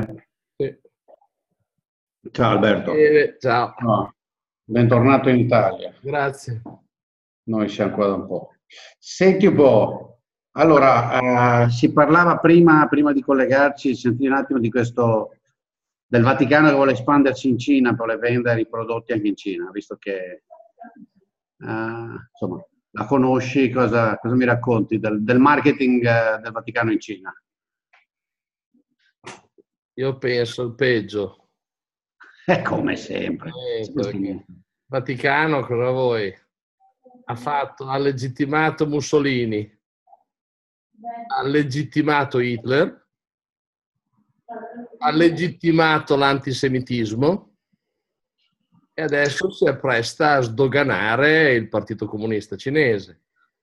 Sì. Ciao Alberto. Ciao. No, bentornato in Italia. Grazie. Noi siamo qua da un po'. Senti un po', allora, si parlava prima di collegarci, senti un attimo di questo, del Vaticano che vuole espandersi in Cina, vuole vendere i prodotti anche in Cina, visto che, insomma, la conosci, cosa mi racconti del marketing del Vaticano in Cina? Io penso il peggio. Come sempre. Il Vaticano, cosa vuoi? Ha legittimato Mussolini, ha legittimato Hitler, ha legittimato l'antisemitismo e adesso si appresta a sdoganare il Partito Comunista Cinese.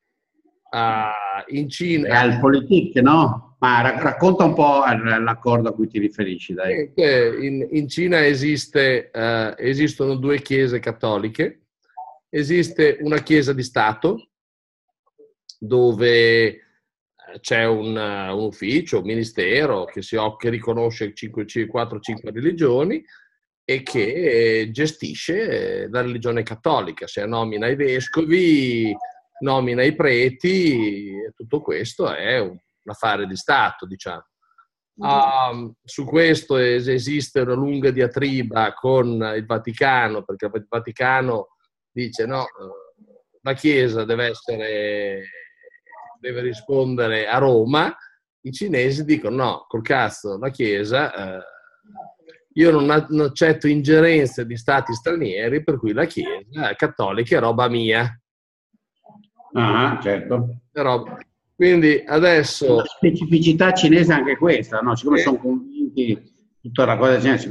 In Cina... Realpolitik, no? Ma racconta un po' l'accordo a cui ti riferisci, dai. In Cina esistono due chiese cattoliche. Esiste una chiesa di Stato dove c'è un ufficio, un ministero che riconosce 4-5 religioni e che gestisce la religione cattolica, cioè nomina i vescovi, nomina i preti, tutto questo è un affare di Stato, diciamo. Su questo esiste una lunga diatriba con il Vaticano, perché il Vaticano dice no, la Chiesa deve rispondere a Roma, i cinesi dicono no, col cazzo, la Chiesa, io non accetto ingerenze di stati stranieri, per cui la Chiesa cattolica è roba mia. Ah, certo. Quindi adesso... La specificità cinese è anche questa, no? Siccome sono convinti, tutta la cosa cinese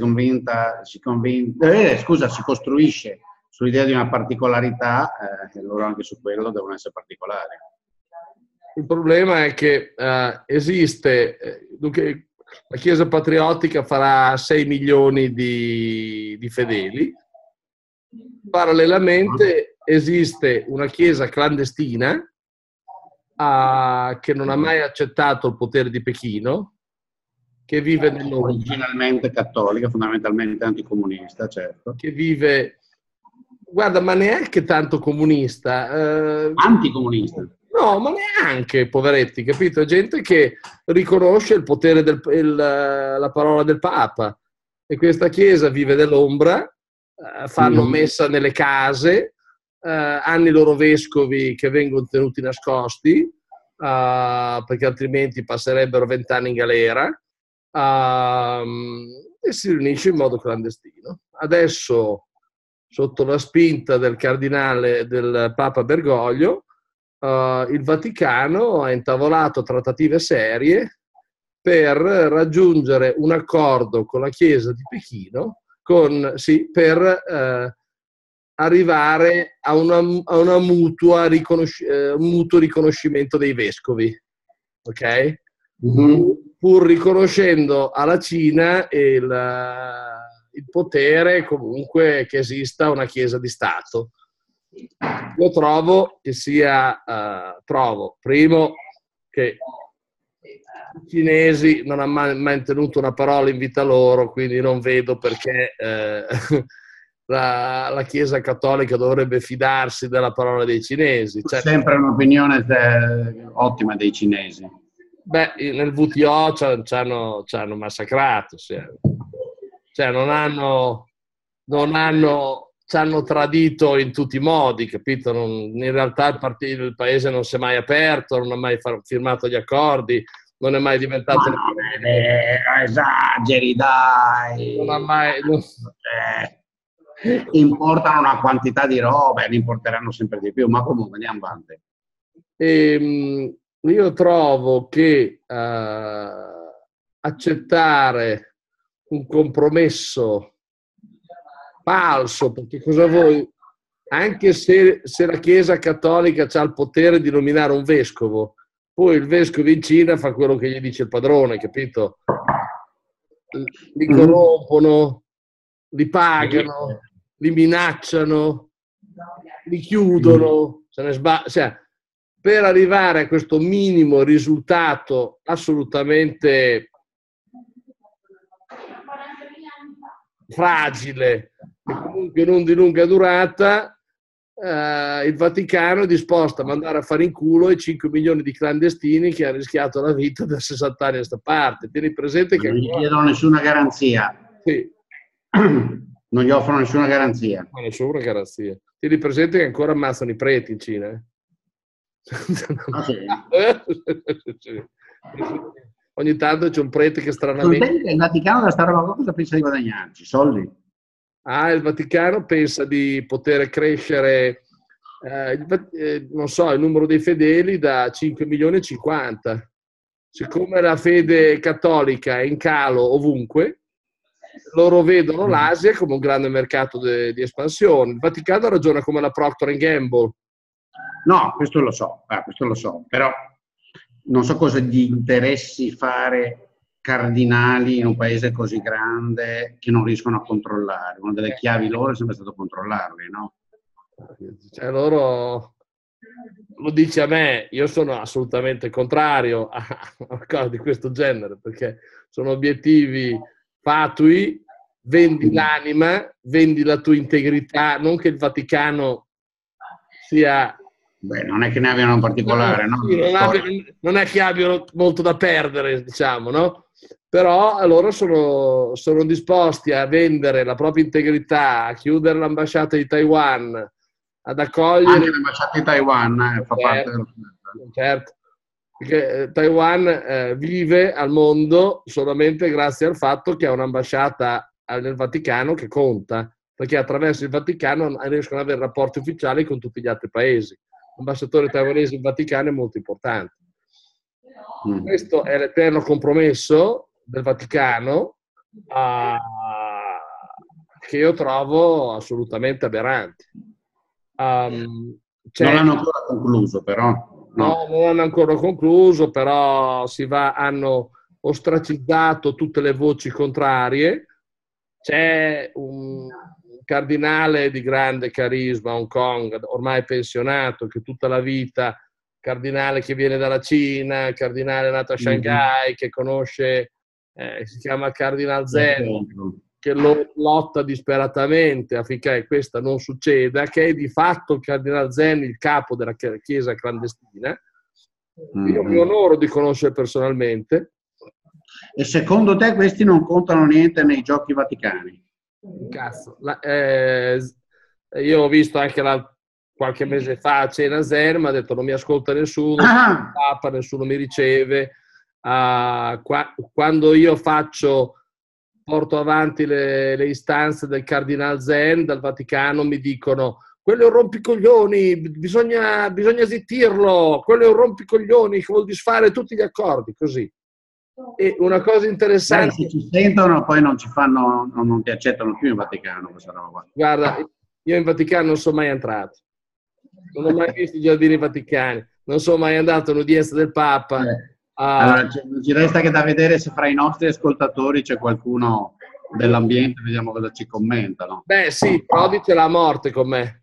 si costruisce sull'idea di una particolarità, loro anche su quello devono essere particolari. Il problema è che esiste, dunque, la Chiesa patriottica farà 6 milioni di fedeli. Parallelamente esiste una Chiesa clandestina che non ha mai accettato il potere di Pechino, che vive nell'ombra. Originalmente cattolica, fondamentalmente anticomunista, certo. Che vive, guarda, ma neanche tanto comunista. Anticomunista. No, ma neanche, poveretti, capito? Gente che riconosce il potere la parola del Papa. E questa Chiesa vive nell'ombra, fanno messa nelle case, hanno i loro vescovi che vengono tenuti nascosti, perché altrimenti passerebbero 20 anni in galera, e si riunisce in modo clandestino. Adesso, sotto la spinta del cardinale del Papa Bergoglio, il Vaticano ha intavolato trattative serie per raggiungere un accordo con la Chiesa di Pechino per arrivare a una mutuo riconoscimento dei vescovi, ok? Pur riconoscendo alla Cina il potere comunque che esista una Chiesa di Stato. Io trovo che sia, primo, che i cinesi non hanno mai mantenuto una parola in vita loro, quindi non vedo perché la Chiesa cattolica dovrebbe fidarsi della parola dei cinesi. C'è sempre un'opinione ottima dei cinesi. Beh, nel WTO ci hanno massacrato, cioè ci hanno tradito in tutti i modi, capito? In realtà il paese non si è mai aperto, non ha mai firmato gli accordi, non è mai diventato... Esageri, dai! Non ha mai... Importano una quantità di robe, ne importeranno sempre di più, ma comunque andiamo avanti. Io trovo che accettare un compromesso falso, perché cosa vuoi? Anche se la Chiesa cattolica ha il potere di nominare un vescovo, poi il vescovo in Cina fa quello che gli dice il padrone, capito? Li corrompono, li pagano, li minacciano, li chiudono, cioè, per arrivare a questo minimo risultato assolutamente fragile e comunque non di lunga durata, il Vaticano è disposto a mandare a fare in culo i 5 milioni di clandestini che hanno rischiato la vita da 60 anni a sta parte. Tieni presente che non gli chiedono nessuna garanzia. sì. Non gli offrono nessuna garanzia. Ma nessuna garanzia. Tieni presente che ancora ammazzano i preti in Cina. Ah, sì. Sì. Ogni tanto c'è un prete che stranamente... Il Vaticano da sta roba cosa pensa di guadagnarci? Soldi? Il Vaticano pensa di poter crescere, non so, il numero dei fedeli da 5 milioni a 50. Siccome la fede cattolica è in calo ovunque, loro vedono l'Asia come un grande mercato di espansione. Il Vaticano ragiona come la Procter & Gamble. No, questo lo so, però non so cosa gli interessi fare cardinali in un paese così grande che non riescono a controllare. Una delle chiavi loro è sempre stato controllarli, no? Cioè loro, lo dice a me, io sono assolutamente contrario a una cosa di questo genere, perché sono obiettivi fatui, vendi l'anima, vendi la tua integrità, non che il Vaticano sia... Beh, non è che ne abbiano in particolare, no? Sì, non è che abbiano molto da perdere, diciamo, no? Però loro sono disposti a vendere la propria integrità, a chiudere l'ambasciata di Taiwan, ad accogliere... Anche l'ambasciata di Taiwan fa parte dello... Certo, perché Taiwan vive al mondo solamente grazie al fatto che ha un'ambasciata nel Vaticano che conta, perché attraverso il Vaticano riescono ad avere rapporti ufficiali con tutti gli altri paesi. L'ambasciatore taiwanese in Vaticano è molto importante. Questo è l'eterno compromesso del Vaticano che io trovo assolutamente aberrante. Non l'hanno ancora concluso, però. No, non hanno ancora concluso, però hanno ostracizzato tutte le voci contrarie. C'è un cardinale di grande carisma a Hong Kong, ormai pensionato, che tutta la vita, cardinale che viene dalla Cina, cardinale nato a Shanghai, che conosce, si chiama Cardinal Zen, che lotta disperatamente affinché questa non succeda, che è di fatto il Cardinal Zen il capo della chiesa clandestina. Io mi onoro di conoscere personalmente. E secondo te questi non contano niente nei giochi vaticani? Cazzo. Io ho visto anche qualche mese fa a cena Zen, mi ha detto non mi ascolta nessuno, Papa, nessuno mi riceve. Quando io porto avanti le istanze del Cardinal Zen dal Vaticano, mi dicono quello è un rompicoglioni, bisogna zittirlo, quello è un rompicoglioni che vuol disfare tutti gli accordi, così. E una cosa interessante... Se ci sentono poi non ci fanno, non ti accettano più in Vaticano questa roba. Guarda, io in Vaticano non sono mai entrato, non ho mai visto i giardini vaticani, non sono mai andato all'udienza del Papa. Allora ci resta che da vedere se fra i nostri ascoltatori c'è qualcuno dell'ambiente, vediamo cosa ci commentano. Beh sì, Prodi ce l'ha a morte con me.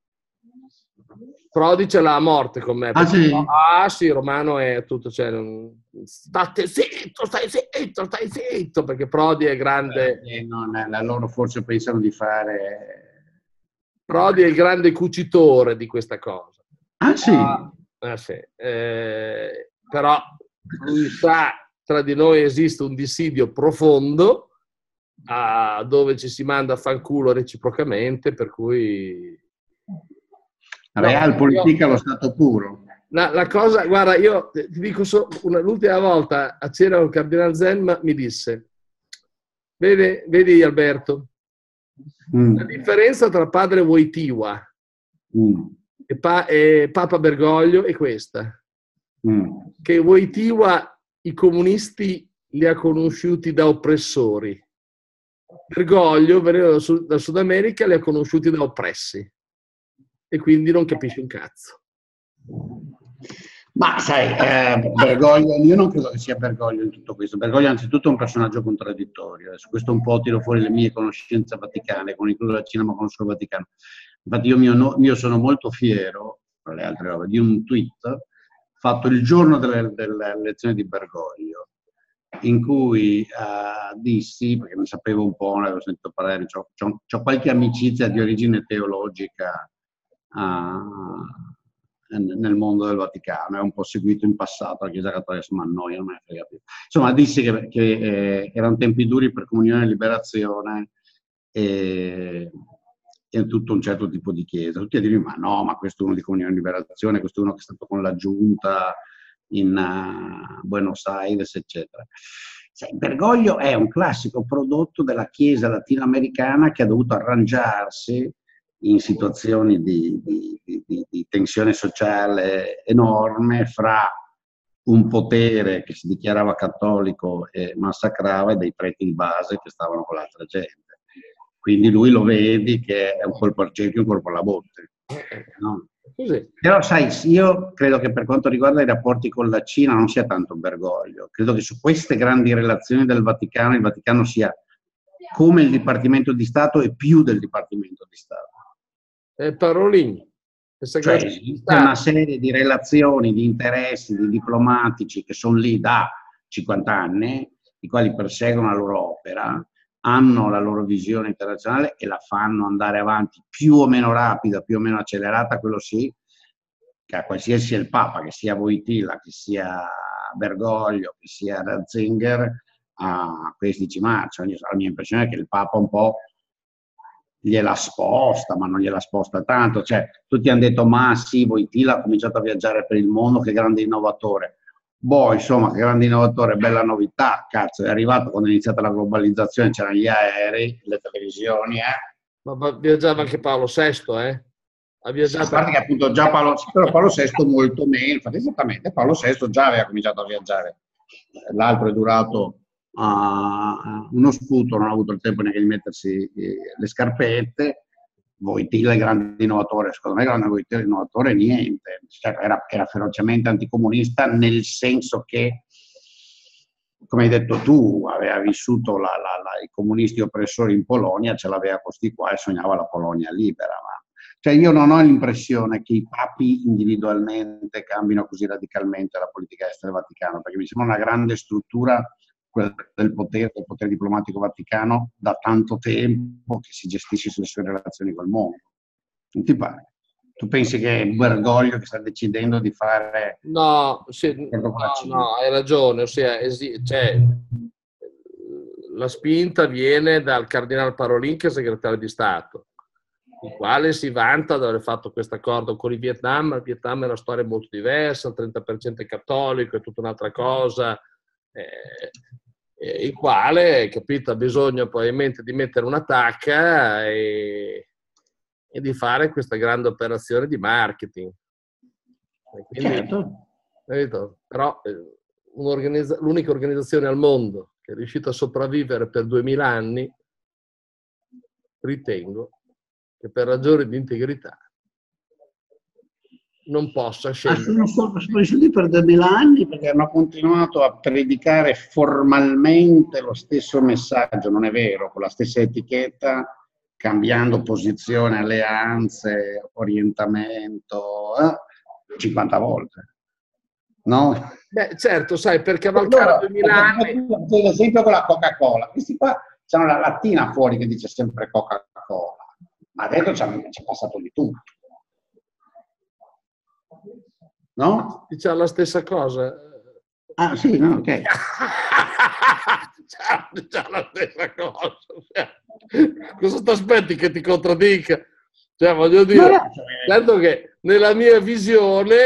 Prodi ce l'ha a morte con me. Sì, Romano è tutto, cioè, state zitto, stai zitto, perché Prodi è grande. Loro forse pensano di fare... Prodi è il grande cucitore di questa cosa. Sì? Però lui sa, tra di noi esiste un dissidio profondo dove ci si manda a fanculo reciprocamente, per cui... Real politica allo stato puro. La cosa, guarda, io ti dico l'ultima volta a cena con Cardinal Zen mi disse, vedi Alberto, la differenza tra padre Wojtyła e Papa Bergoglio è questa, che Wojtyła i comunisti li ha conosciuti da oppressori, Bergoglio venendo dal Sud America li ha conosciuti da oppressi. E quindi non capisci un cazzo. Ma sai, Bergoglio, io non credo che sia Bergoglio in tutto questo. Bergoglio anzitutto è un personaggio contraddittorio. Su questo un po' tiro fuori le mie conoscenze vaticane, con incluso la Cina ma conosco il Vaticano. Infatti io sono molto fiero, tra le altre robe, di un tweet fatto il giorno delle elezioni di Bergoglio, in cui dissi, perché ne sapevo un po', ne avevo sentito parlare, c'ho qualche amicizia di origine teologica nel mondo del Vaticano, è un po' seguito in passato la Chiesa Cattolica, ma no, io non me ne frega più. Insomma, dissi che erano tempi duri per comunione e liberazione e tutto un certo tipo di chiesa. Tutti a dirmi, ma no, ma questo è uno di comunione e liberazione, questo è uno che è stato con la giunta in Buenos Aires, eccetera. Bergoglio è un classico prodotto della Chiesa latinoamericana che ha dovuto arrangiarsi in situazioni di tensione sociale enorme fra un potere che si dichiarava cattolico e massacrava e dei preti di base che stavano con l'altra gente. Quindi lui lo vedi che è un colpo al cerchio, un colpo alla botte. No? Così. Però sai, io credo che per quanto riguarda i rapporti con la Cina non sia tanto Bergoglio. Credo che su queste grandi relazioni del Vaticano, il Vaticano sia come il Dipartimento di Stato e più del Dipartimento di Stato. Parolin. Cioè esiste una serie di relazioni, di interessi, di diplomatici che sono lì da 50 anni, i quali perseguono la loro opera, hanno la loro visione internazionale e la fanno andare avanti più o meno rapida, più o meno accelerata, quello sì, che a qualsiasi sia il Papa, che sia Wojtyla, che sia Bergoglio, che sia Ratzinger, a questi ci marciano. La mia impressione è che il Papa un po' gliela sposta, ma non gliela sposta tanto. Cioè, tutti hanno detto, ma sì, Wojtyla ha cominciato a viaggiare per il mondo, che grande innovatore. Boh, insomma, che grande innovatore, bella novità, cazzo, è arrivato quando è iniziata la globalizzazione, c'erano gli aerei, le televisioni, Ma viaggiava anche Paolo VI, eh? Ha viaggiato. A parte che appunto già Paolo VI molto meno, infatti esattamente, Paolo VI già aveva cominciato a viaggiare, l'altro è durato uno sputo, non ha avuto il tempo neanche di mettersi le scarpette. Wojtyla è grande innovatore, secondo me grande Wojtyla innovatore niente, cioè, era ferocemente anticomunista nel senso che, come hai detto tu, aveva vissuto i comunisti oppressori in Polonia, ce l'aveva questi qua e sognava la Polonia libera. Cioè io non ho l'impressione che i papi individualmente cambino così radicalmente la politica estera del Vaticano, perché mi sembra una grande struttura del potere diplomatico vaticano da tanto tempo che si gestisce sulle sue relazioni col mondo. Non ti pare? Tu pensi che è Bergoglio che sta decidendo di fare... No, hai ragione, ossia, cioè, la spinta viene dal cardinale Parolin, che è segretario di Stato, il quale si vanta di aver fatto questo accordo con il Vietnam. Il Vietnam è una storia molto diversa, il 30% è cattolico, è tutta un'altra cosa, il quale, capito, ha bisogno probabilmente di mettere una tacca e di fare questa grande operazione di marketing. Quindi, certo. Però l'unica organizzazione al mondo che è riuscita a sopravvivere per 2000 anni, ritengo che per ragioni di integrità non possa scendere. Sono sopravvissuti per 2000 anni perché hanno continuato a predicare formalmente lo stesso messaggio, non è vero, con la stessa etichetta, cambiando posizione, alleanze, orientamento, 50 volte. No? Beh, certo, sai, per cavalcare 2000 anni... Per esempio con la Coca-Cola. Questi qua c'hanno la lattina fuori che dice sempre Coca-Cola, ma dentro c'è passato di tutto. No? Diciamo la stessa cosa. Ah, sì, no, ok. Diciamo la stessa cosa. Cosa ti aspetti che ti contraddica? Cioè, voglio dire, certo che nella mia visione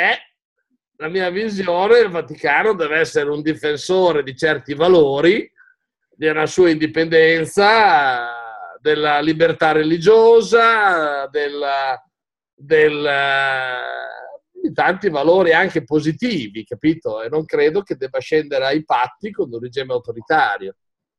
il Vaticano deve essere un difensore di certi valori, della sua indipendenza, della libertà religiosa, di tanti valori anche positivi, capito? E non credo che debba scendere ai patti con un regime autoritario.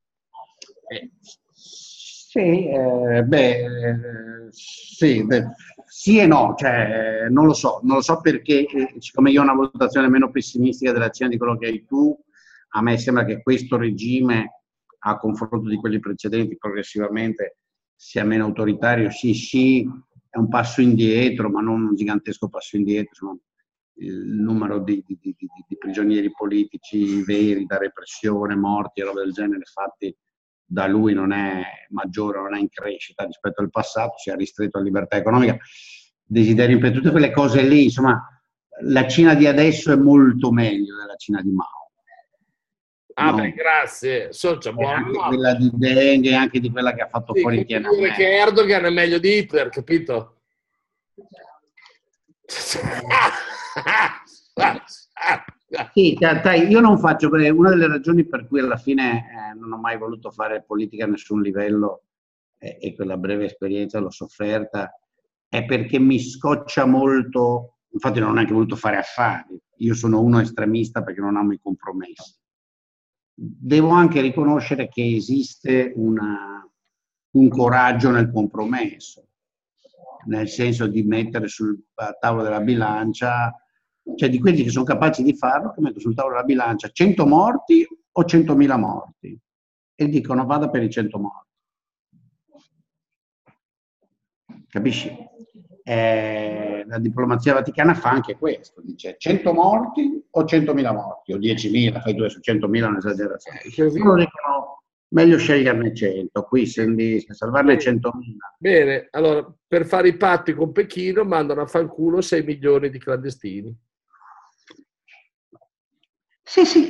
Sì e no, cioè, non lo so perché, siccome io ho una valutazione meno pessimistica della Cina di quello che hai tu, a me sembra che questo regime, a confronto di quelli precedenti, progressivamente sia meno autoritario. Sì, è un passo indietro, ma non un gigantesco passo indietro, insomma, il numero di prigionieri politici veri da repressione, morti e roba del genere fatti da lui non è maggiore, non è in crescita rispetto al passato, si è ristretto alla libertà economica, desiderio per tutte quelle cose lì, insomma, la Cina di adesso è molto meglio della Cina di Mao. Ah, No? beh, grazie. Anche quella di Deng e anche di quella che ha fatto fuori Tiananmen. Che Erdogan è meglio di Hitler, capito? Sì, dai, io non faccio, una delle ragioni per cui alla fine non ho mai voluto fare politica a nessun livello e quella breve esperienza l'ho sofferta, è perché mi scoccia molto, infatti non ho neanche voluto fare affari, io sono uno estremista perché non amo i compromessi. Devo anche riconoscere che esiste un coraggio nel compromesso, nel senso di mettere sul tavolo della bilancia, cioè di quelli che sono capaci di farlo, che mettono sul tavolo della bilancia 100 morti o 100.000 morti e dicono vada per i 100 morti. Capisci? La diplomazia vaticana fa anche questo, dice 100 morti o 100.000 morti, o 10.000, fai due su 100.000 è un'esagerazione. Loro dicono meglio sceglierne 100, qui se salvarne 100.000. Bene, allora per fare i patti con Pechino mandano a fanculo 6 milioni di clandestini. Sì, sì.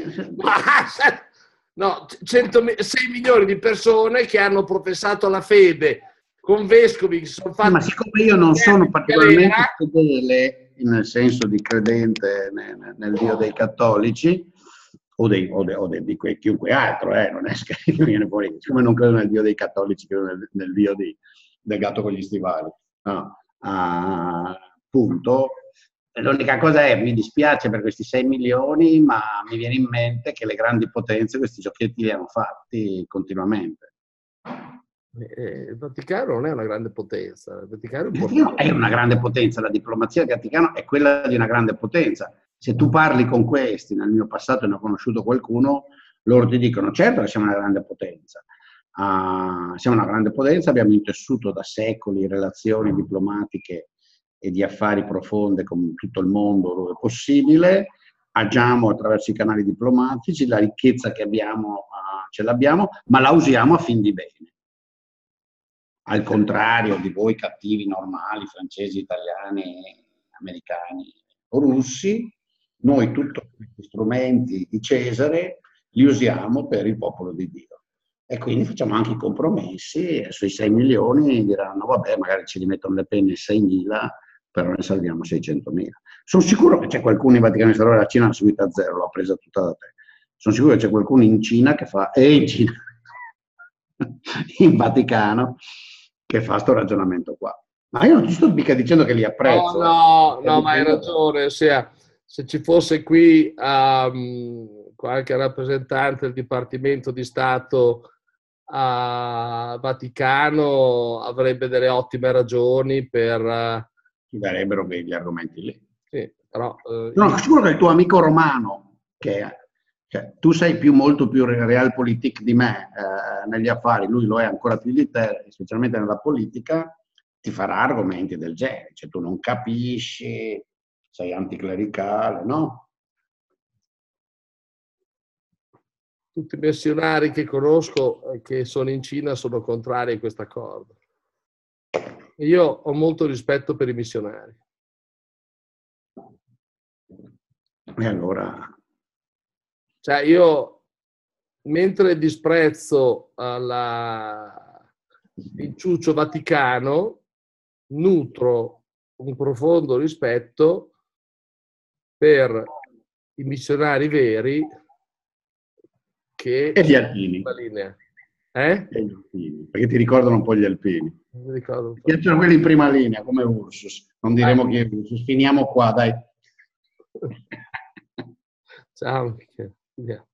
No, 6 milioni di persone che hanno professato la fede con vescovi che sono fatti... Ma siccome io non sono particolarmente fedele, nel senso di credente nel Dio dei cattolici, o di chiunque altro, non è che viene fuori, siccome non credo nel Dio dei cattolici, credo nel Dio del gatto con gli stivali. No. Punto. L'unica cosa è, mi dispiace per questi 6 milioni, ma mi viene in mente che le grandi potenze questi giochetti li hanno fatti continuamente. Il Vaticano non è una grande potenza. Il Vaticano è una grande potenza, la diplomazia del Vaticano è quella di una grande potenza. Se tu parli con questi, nel mio passato ne ho conosciuto qualcuno, loro ti dicono certo che siamo una grande potenza. Siamo una grande potenza, abbiamo intessuto da secoli relazioni diplomatiche e di affari profonde con tutto il mondo dove è possibile, agiamo attraverso i canali diplomatici, la ricchezza che abbiamo ce l'abbiamo, ma la usiamo a fin di bene. Al contrario di voi cattivi normali, francesi, italiani, americani o russi, noi tutti questi strumenti di Cesare li usiamo per il popolo di Dio. E quindi facciamo anche i compromessi, e sui 6 milioni diranno, vabbè, magari ci rimettono le penne 6.000, però ne salviamo 600.000. Sono sicuro che c'è qualcuno in Vaticano, la Cina l'ha seguita a zero, l'ha presa tutta da te. Sono sicuro che c'è qualcuno in Cina che fa, in Cina, in Vaticano, che fa sto ragionamento qua. Ma io non ti sto mica dicendo che li apprezzo. No, ma hai ragione. Ossia, se ci fosse qui qualche rappresentante del Dipartimento di Stato a Vaticano avrebbe delle ottime ragioni per... Ci darebbero gli argomenti lì. Sì, però... Sono sicuro che il tuo amico romano, cioè, tu sei molto più realpolitik di me negli affari, lui lo è ancora più di te, specialmente nella politica, ti farà argomenti del genere, cioè tu non capisci, sei anticlericale, no? Tutti i missionari che conosco che sono in Cina sono contrari a questo accordo. Io ho molto rispetto per i missionari. E allora... Cioè io, mentre disprezzo l'inciuccio vaticano, nutro un profondo rispetto per i missionari veri che... E gli alpini. E gli alpini, perché ti ricordano un po' gli alpini. Mi piacciono quelli in prima linea, come Ursus. Non diremo chi è Ursus. Finiamo qua, dai. Ciao.